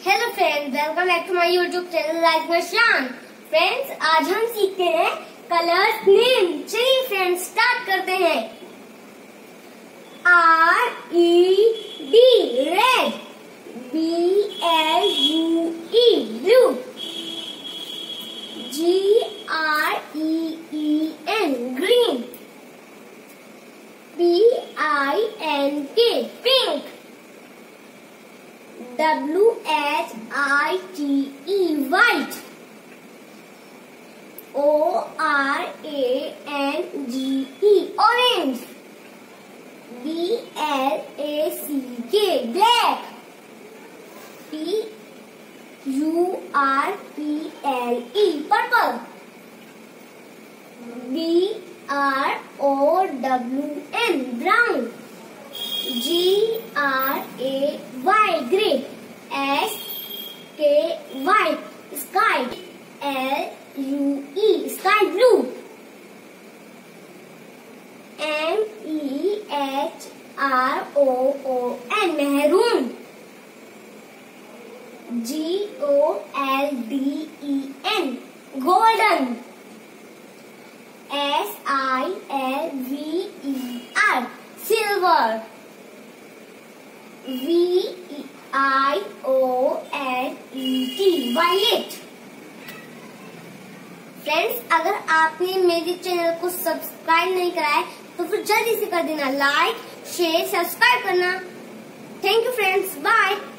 Hello friends, welcome back to my YouTube channel life में Shaan. Friends, आज हम सीखते हैं कलर्स नेम। चलिए फ्रेंड्स, स्टार्ट करते हैं। RED red, BLUE blue, GREEN green, PINK pink, WHITE white, ORANGE orange, BLACK black, PURPLE purple, BROWN brown, GRAY grey, SKY sky, LUE sky blue, MEHROON maroon, GOLDEN golden, SILVER silver, VIOLET violet। Friends, अगर आपने मेरे channel को subscribe नहीं करा है तो फिर जल्दी से कर देना, लाइक शेयर सब्सक्राइब करना। Thank you friends, bye.